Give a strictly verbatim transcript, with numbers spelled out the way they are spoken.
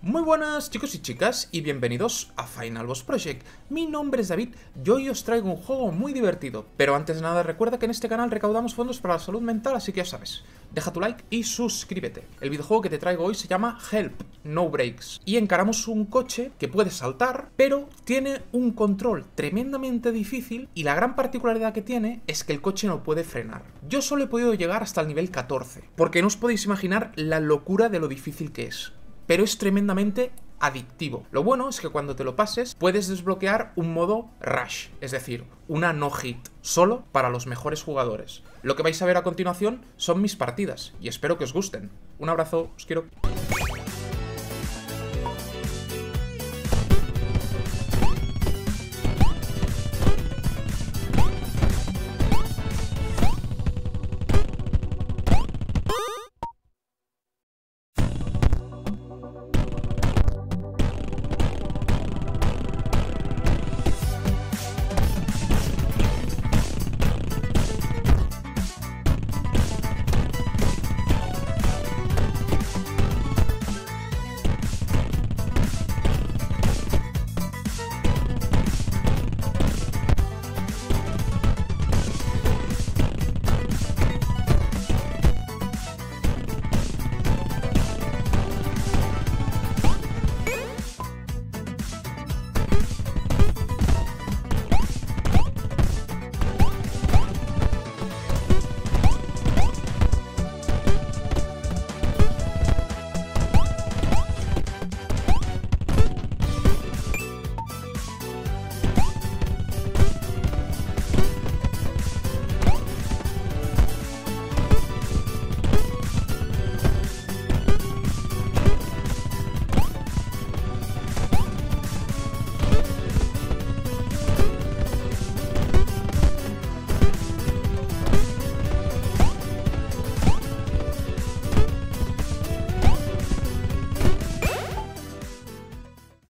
Muy buenas chicos y chicas y bienvenidos a Final Boss Project. Mi nombre es David y hoy os traigo un juego muy divertido. Pero antes de nada recuerda que en este canal recaudamos fondos para la salud mental, así que ya sabes, deja tu like y suscríbete. El videojuego que te traigo hoy se llama Help, No Brakes. Y encaramos un coche que puede saltar, pero tiene un control tremendamente difícil y la gran particularidad que tiene es que el coche no puede frenar. Yo solo he podido llegar hasta el nivel catorce, porque no os podéis imaginar la locura de lo difícil que es. Pero es tremendamente adictivo. Lo bueno es que cuando te lo pases puedes desbloquear un modo Rush, es decir, una no hit, solo para los mejores jugadores. Lo que vais a ver a continuación son mis partidas y espero que os gusten. Un abrazo, os quiero.